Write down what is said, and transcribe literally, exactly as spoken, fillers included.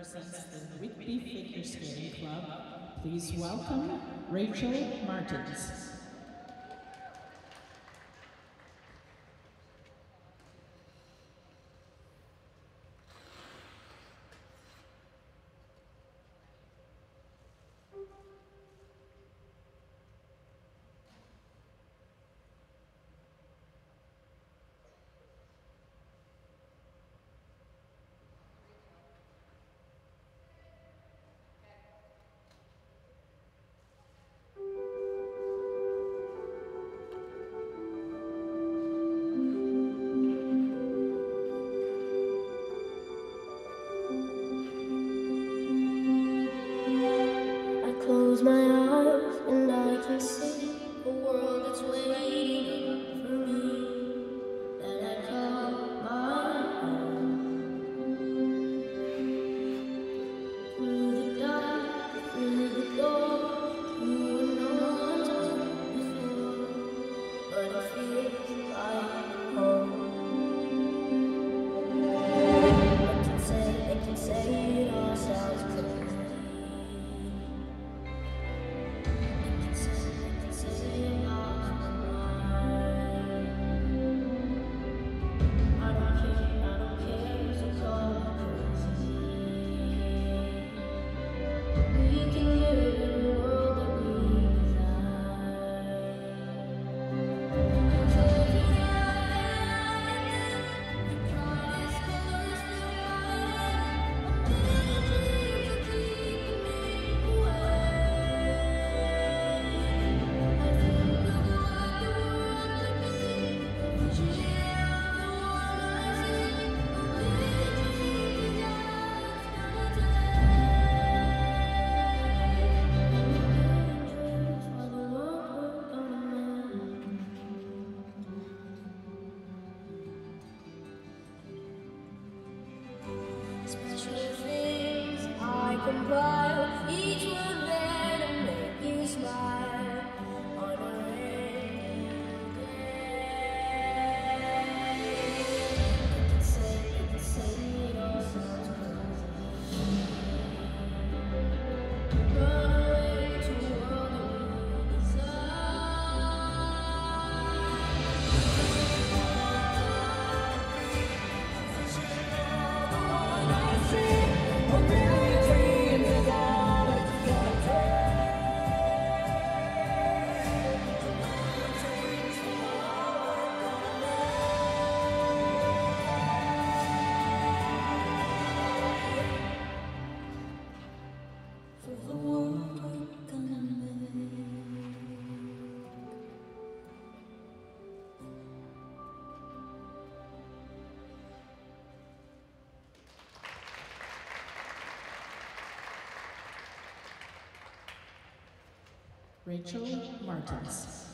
represents the Whitby Figure Skating Club. Please welcome Rachel Martins. Close my eyes and I can see a world that's waiting for me, that I call my own. Through the dark, through the door, through a no one's been before, but it feels like home. They can say, they can say it all sounds crazy. Special things I compile, each one there to make you smile on a rainy day. They can say, they can say it all sounds crazy. Run away to a world that we desire. Rachel Martins.